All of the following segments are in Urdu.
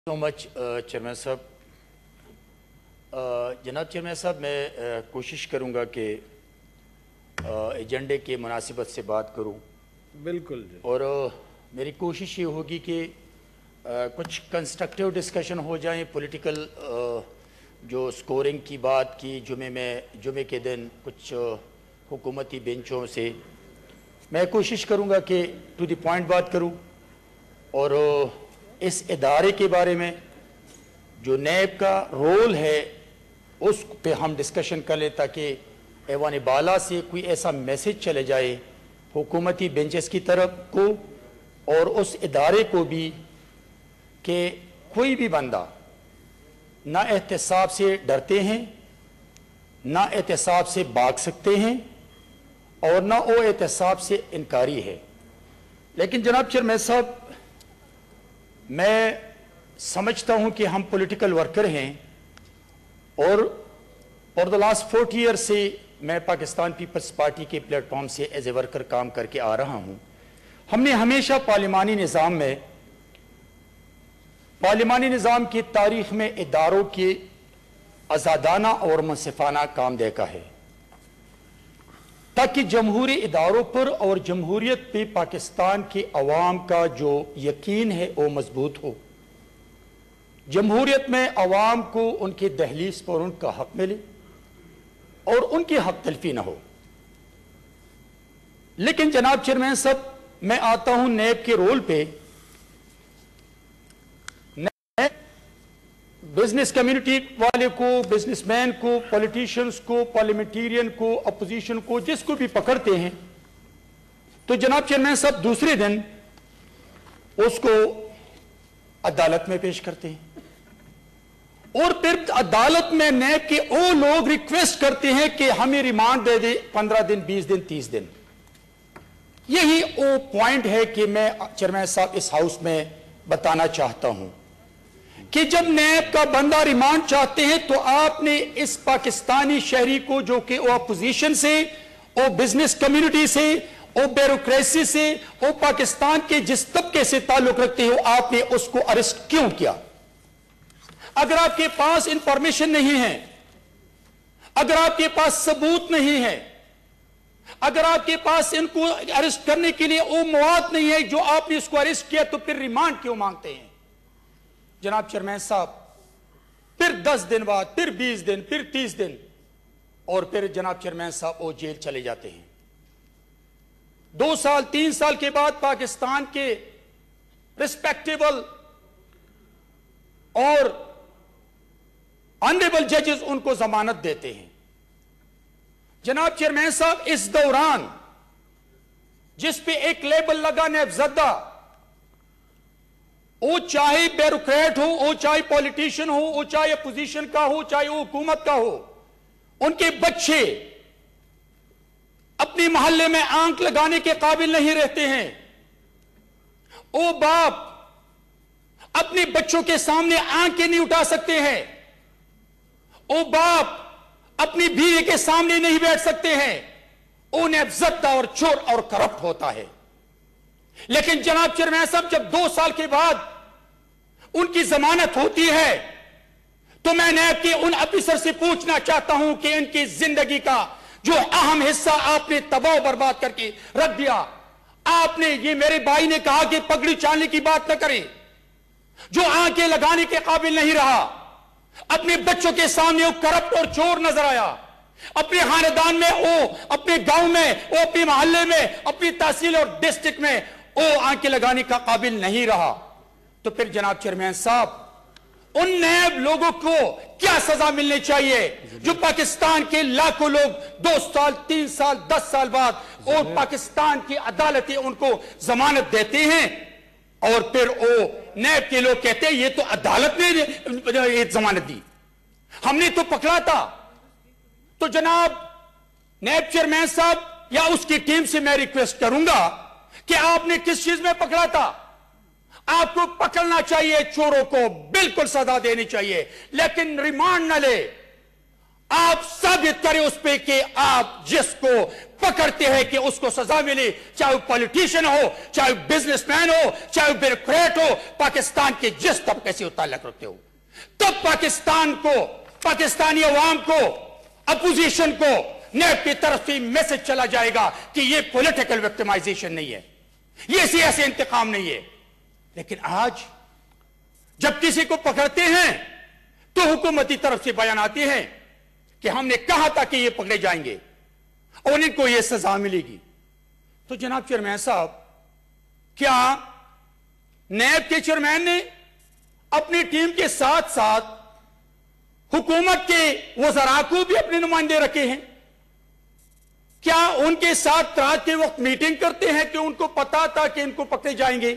सो मच चेयरमैन साहब। जनाब चेयरमैन साहब, मैं कोशिश करूंगा कि एजेंडे के मुनासिबत से बात करूं। बिल्कुल जी। और मेरी कोशिश ये होगी कि कुछ कंस्ट्रक्टिव डिस्कशन हो जाए। पॉलिटिकल जो स्कोरिंग की बात की जुमे के दिन कुछ हुकूमती बेंचों से, मैं कोशिश करूंगा कि टू द पॉइंट बात करूं और इस इदारे के बारे में जो नैब का रोल है उस पे हम डिस्कशन कर लें, ताकि ऐवान बाला से कोई ऐसा मैसेज चले जाए हुकूमती बेंचेस की तरफ को और उस इदारे को भी कि कोई भी बंदा ना एहतसाब से डरते हैं, ना एहतसाब से भाग सकते हैं और ना वो एहतसाब से इनकारी है। लेकिन जनाब चेयरमैन साहब, मैं समझता हूं कि हम पॉलिटिकल वर्कर हैं और फॉर द लास्ट 40 ईयर से मैं पाकिस्तान पीपल्स पार्टी के प्लेटफॉर्म से एज ए वर्कर काम करके आ रहा हूं। हमने हमेशा पार्लिमानी निज़ाम की तारीख में इदारों के आज़ादाना और मुनसिफाना काम देखा है, ताकि जमहूरी इदारों पर और जमहूरियत पे पाकिस्तान के अवाम का जो यकीन है वो मजबूत हो। जमहूरियत में अवाम को उनके दहलीज पर उनका हक मिले और उनकी हक तलफी ना हो। लेकिन जनाब चेयरमैन साहब, मैं आता हूं नैब के रोल पे। बिजनेस कम्युनिटी वाले को, बिजनेसमैन को, पॉलिटिशियंस को, पार्लियामेंटेरियन को, अपोजिशन को, जिसको भी पकड़ते हैं तो जनाब चेयरमैन साहब दूसरे दिन उसको अदालत में पेश करते हैं और फिर अदालत में नैब के वो लोग रिक्वेस्ट करते हैं कि हमें रिमांड दे दे 15 दिन, 20 दिन, 30 दिन। यही वो पॉइंट है कि मैं चेयरमैन साहब इस हाउस में बताना चाहता हूं कि जब नैब का बंदा रिमांड चाहते हैं तो आपने इस पाकिस्तानी शहरी को, जो कि वो अपोजिशन से, वो बिजनेस कम्युनिटी से, वो ब्यूरोक्रेसी से, वो पाकिस्तान के जिस तबके से ताल्लुक रखते हो, आपने उसको अरेस्ट क्यों किया? अगर आपके पास इंफॉर्मेशन नहीं है, अगर आपके पास सबूत नहीं है, अगर आपके पास इनको अरेस्ट करने के लिए वो मवाद नहीं है जो आपने इसको अरेस्ट किया, तो फिर रिमांड क्यों मांगते हैं? जनाब चेयरमैन साहब, फिर 10 दिन बाद, फिर 20 दिन, फिर 30 दिन और फिर जनाब चेयरमैन साहब वो जेल चले जाते हैं। 2 साल 3 साल के बाद पाकिस्तान के रिस्पेक्टेबल और ऑनरेबल जजेस उनको जमानत देते हैं। जनाब चेयरमैन साहब, इस दौरान जिस पे एक लेबल लगा नैबजदा, वो चाहे ब्यूरोक्रेट हो, वो चाहे पॉलिटिशियन हो, वो चाहे अपोजिशन का हो, चाहे वो हुकूमत का हो, उनके बच्चे अपने मोहल्ले में आंख लगाने के काबिल नहीं रहते हैं। वो बाप अपने बच्चों के सामने आंखें नहीं उठा सकते हैं। वो बाप अपनी बीवी के सामने नहीं बैठ सकते हैं। वो नैबजदा और चोर और करप्ट होता है। लेकिन जनाब चेयरमैन साहब, जब 2 साल के बाद उनकी जमानत होती है तो मैं नैब के उन अफसर से पूछना चाहता हूं कि इनकी जिंदगी का जो अहम हिस्सा आपने तबाह बर्बाद करके रख दिया। आपने, ये मेरे भाई ने कहा कि पगड़ी चालने की बात न करें, जो आंखें लगाने के काबिल नहीं रहा, अपने बच्चों के सामने वो करप्ट और चोर नजर आया, अपने खानदान में वो, अपने गांव में वो, अपने मोहल्ले में, अपनी तहसील और डिस्ट्रिक्ट में वो आंखें लगाने का काबिल नहीं रहा, तो फिर जनाब चेयरमैन साहब, उन नैब लोगों को क्या सजा मिलनी चाहिए जो पाकिस्तान के लाखों लोग 2 साल, 3 साल, 10 साल बाद और पाकिस्तान की अदालतें उनको जमानत देते हैं और फिर वो नैब के लोग कहते हैं ये तो अदालत ने जमानत दी, हमने तो पकड़ा था। तो जनाब नैब चेयरमैन साहब या उसकी टीम से मैं रिक्वेस्ट करूंगा कि आपने किस चीज में पकड़ा था? आपको पकड़ना चाहिए, चोरों को बिल्कुल सजा देनी चाहिए, लेकिन रिमांड न ले। آپ ثابت کریں اس پہ کہ آپ جس کو پکڑتے ہیں کہ اس کو سزا ملے، چاہے وہ پولیٹیشین ہو، چاہے بزنس مین ہو، چاہے بیوروکریٹ ہو، پاکستان کے جس طبقے سے تعلق رکھتے ہو، تب پاکستان کو، پاکستانی عوام کو، اپوزیشن کو نیب کی طرف سے میسج چلا جائے گا کہ یہ پولیٹیکل وکٹمائزیشن نہیں ہے، یہ سیاسی انتقام نہیں ہے۔ لیکن آج جب کسی کو پکڑتے ہیں تو حکومتی طرف سے بیان آتے ہیں کہ ہم نے کہا تھا کہ یہ پکڑے جائیں گے اور ان کو یہ سزا ملے گی۔ تو جناب چیئرمین صاحب، کیا نیب کے چیئرمین نے اپنی ٹیم کے ساتھ ساتھ حکومت کے وزراء کو بھی اپنے نمائندے رکھے ہیں؟ کیا ان کے ساتھ رات کے وقت میٹنگ کرتے ہیں کہ ان کو پتا تھا کہ ان کو پکڑے جائیں گے؟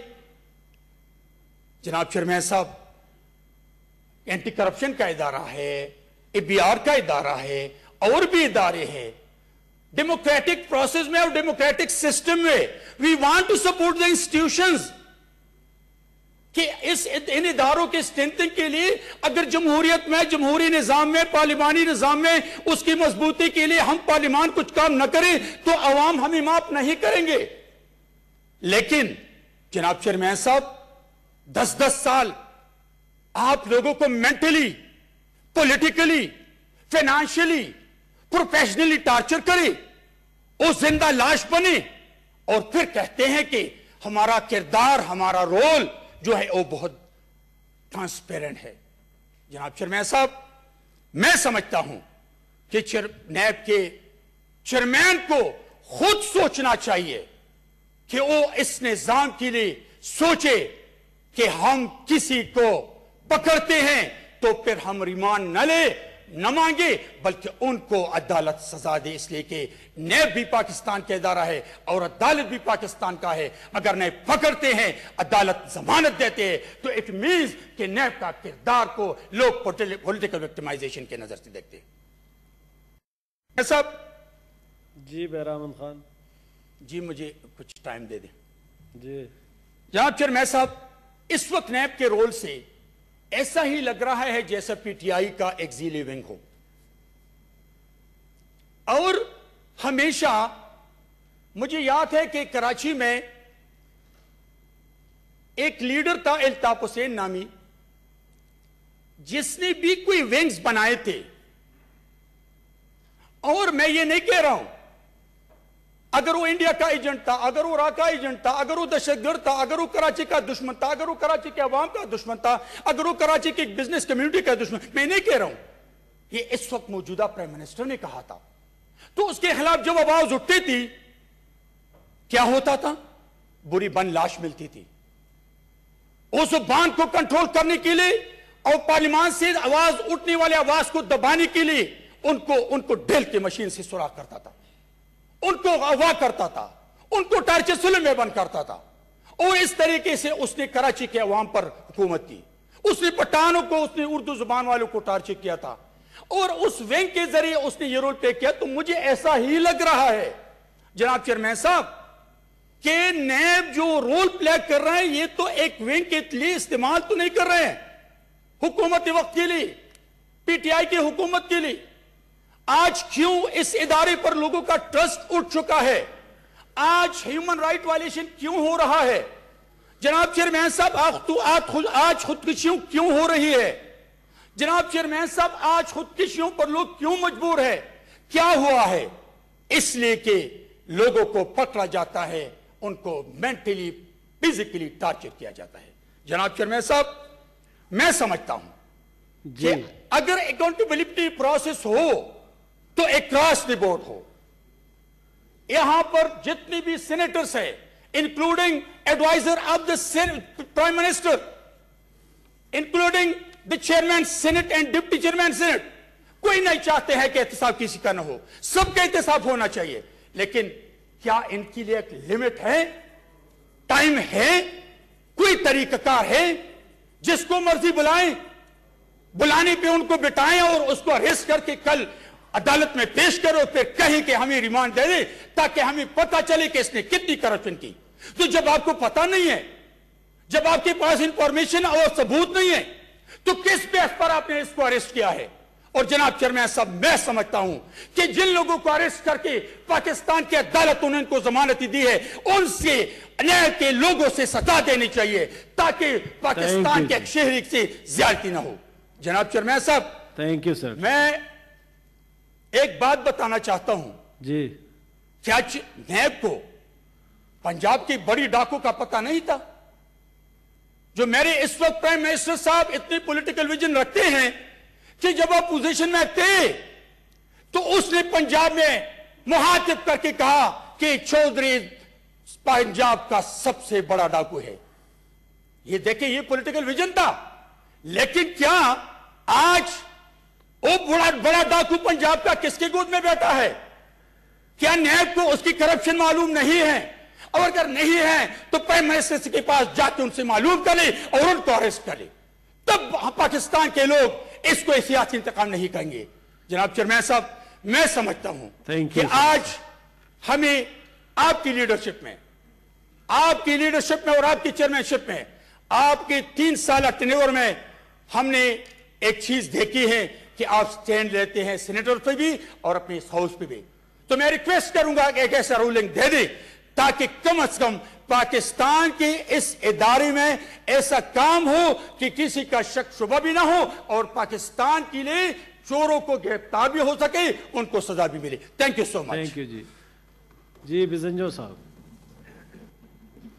جناب چیئرمین صاحب، اینٹی کرپشن کا ادارہ ہے، ABR کا ادارہ ہے، اور بھی ادارے ہیں۔ ڈیموکریٹک پروسیس میں اور ڈیموکریٹک سسٹم میں we want to support the institutions, کہ ان اداروں کے اسٹرینتھنگ کے لیے اگر جمہوریت میں، جمہوری نظام میں، پارلیمانی نظام میں اس کی مضبوطی کے لیے ہم پارلیمان کچھ کام نہ کریں تو عوام ہمیں معاف نہیں کریں گے۔ لیکن جناب چیئرمین صاحب، 10 سال آپ لوگوں کو mentally, politically, financially, professionally torture کرے، وہ زندہ لاش بنے، اور پھر کہتے ہیں کہ ہمارا کردار، ہمارا رول جو ہے وہ بہت ٹرانسپیرنٹ ہے۔ جناب چیئرمین صاحب، میں سمجھتا ہوں کہ نیب کے چیئرمین کو خود سوچنا چاہیے کہ وہ اس نظام کے لیے سوچے کہ ہم کسی کو پکڑتے ہیں تو پھر ہم ریمانڈ نہ لے، نہ مانگے، بلکہ ان کو عدالت سزا دے، اس لیے کہ نیب بھی پاکستان کا ادارہ ہے اور عدالت بھی پاکستان کا ہے۔ اگر نیب پکڑتے ہیں، عدالت ضمانت دیتے ہیں، تو اٹ مینز کہ نیب کا کردار کو لوگ پولیٹیکل وکٹمائزیشن کے نظر سے دیکھتے ہیں۔ صاحب جی بہرام خان جی، مجھے کچھ ٹائم دے دیں۔ جی جناب چیئرمین صاحب، اس وقت نیب کے رول سے ایسا ہی لگ رہا ہے جیسا PTI کا ایگزیلی ونگ ہو، اور ہمیشہ مجھے یاد ہے کہ کراچی میں ایک لیڈر تھا الطاف حسین نامی، جس نے بھی کوئی ونگز بنائے تھے، اور میں یہ نہیں کہہ رہا ہوں اگر وہ انڈیا کا ایجنٹ تھا، اگر وہ راکا ایجنٹ تھا، اگر وہ دہشت گرد تھا، اگر وہ کراچی کا دشمن تھا، اگر وہ کراچی کے عوام کا دشمن تھا، اگر وہ کراچی کی بزنس کمیونٹی کا دشمن، میں نہیں کہہ رہا ہوں، یہ اس وقت موجودہ پرائم منسٹر نے کہا تھا۔ تو اس کے خلاف جب آواز اٹھتی تھی، کیا ہوتا تھا؟ بری بن لاش ملتی تھی۔ اس زبان کو کنٹرول کرنے کے لیے اور پارلیمان سے آواز اٹھنے والے آواز کو دبانے کے لیے ان کو ڈیل کی مشین سے سوراخ کرتا تھا، ان کو اغوا کرتا تھا، ان کو ٹارچر سلم میں بند کرتا تھا، اور اس طریقے سے اس نے کراچی کے عوام پر حکومت کی۔ اس نے پٹھانوں کو، اس نے اردو زبان والوں کو ٹارچر کیا تھا، اور اس ونگ کے ذریعے اس نے یہ رول پلے کیا۔ تو مجھے ایسا ہی لگ رہا ہے جناب چیئرمین صاحب کہ نیب جو رول پلے کر رہے ہیں، یہ تو ایک ونگ کے لیے استعمال تو نہیں کر رہے ہیں، حکومت وقت کے لیے، PTI کی حکومت کے لیے۔ آج کیوں اس ادارے پر لوگوں کا ٹرسٹ اٹھ چکا ہے؟ آج ہیومن رائٹ وائلیشن کیوں ہو رہا ہے؟ جناب چیئرمین صاحب، آج خودکشیوں کیوں ہو رہی ہے؟ جناب چیئرمین صاحب، آج خودکشیوں پر لوگ کیوں مجبور ہے؟ کیا ہوا ہے؟ اس لیے کہ لوگوں کو پکڑا جاتا ہے، ان کو مینٹلی، فزیکلی ٹارچر کیا جاتا ہے۔ جناب چیئرمین صاحب، میں سمجھتا ہوں کہ اگر اکاؤنٹیبلٹی پروسیس ہو تو اکراس دی بورڈ ہو۔ یہاں پر جتنی بھی سینیٹرز ہیں، including adviser of the prime minister, including the chairman senate and deputy chairman senate, کوئی نہیں چاہتے ہیں کہ احتساب کسی کا نہ ہو، سب کا احتساب ہونا چاہیے۔ لیکن کیا ان کے لیے ایک لمٹ ہے، ٹائم ہے، کوئی طریقہ کار ہے؟ جس کو مرضی بلائیں، بلانے پہ ان کو بٹائیں اور اس کو اریسٹ کر کے کل عدالت میں پیش کرو، پھر کہیں کہ ہمیں ریمانڈ دے دے تاکہ ہمیں پتہ چلے کہ اس نے کتنی کرپشن کی۔ تو جب آپ کو پتہ نہیں ہے، جب آپ کے پاس انفارمیشن اور ثبوت نہیں ہے، تو کس بیس پر آپ نے اس کو اریسٹ کیا ہے؟ اور جناب چیئرمین صاحب میں سمجھتا ہوں کہ جن لوگوں کو اریسٹ کر کے پاکستان کی عدالتوں نے ان کو ضمانت دی ہے ان سے نیب کے لوگوں سے سزا دینی چاہیے تاکہ پاکستان کے ایک شہری سے زیادتی نہ ہو. جناب چیئرمین صاحب تھینک یو سر. میں ایک بات بتانا چاہتا ہوں. جی کیا نیب کو پنجاب کی بڑی ڈاکو کا پتہ نہیں تھا؟ جو میرے اس وقت پرائم منسٹر صاحب اتنی پولیٹیکل ویژن رکھتے ہیں کہ جب اپوزیشن میں تھے تو اس نے پنجاب میں مخاطب کر کے کہا کہ چودھری پنجاب کا سب سے بڑا ڈاکو ہے. یہ دیکھیں یہ پولیٹیکل ویژن تھا. لیکن کیا آج وہ بڑا ڈاکو پنجاب کا کس کی گود میں بیٹھا ہے؟ کیا نیب کو اس کی کرپشن معلوم نہیں ہے؟ اور اگر نہیں ہے تو پرائم منسٹر کے پاس جا کے ان سے معلوم کرے اور ان کو اریسٹ کرے. تب پاکستان کے لوگ اس کو سیاسی انتقام نہیں کہیں گے. جناب چیئرمین صاحب میں سمجھتا ہوں کہ آج ہمیں آپ کی لیڈرشپ میں اور آپ کی چیئرمین شپ میں آپ کے 3 سالہ ٹینیور میں ہم نے ایک چیز دیکھی ہے کہ آپ سٹینڈ لیتے ہیں سینیٹر پہ بھی اور اپنے ہاؤس پہ بھی. تو میں ریکویسٹ کروں گا کہ ایک ایسا رولنگ دے دیں تاکہ کم از کم پاکستان کے اس ادارے میں ایسا کام ہو کہ کسی کا شک شبہ بھی نہ ہو اور پاکستان کے لیے چوروں کو گرفتار بھی ہو سکے ان کو سزا بھی ملے. Thank you so much. Thank you جی. جی بزنجو صاحب.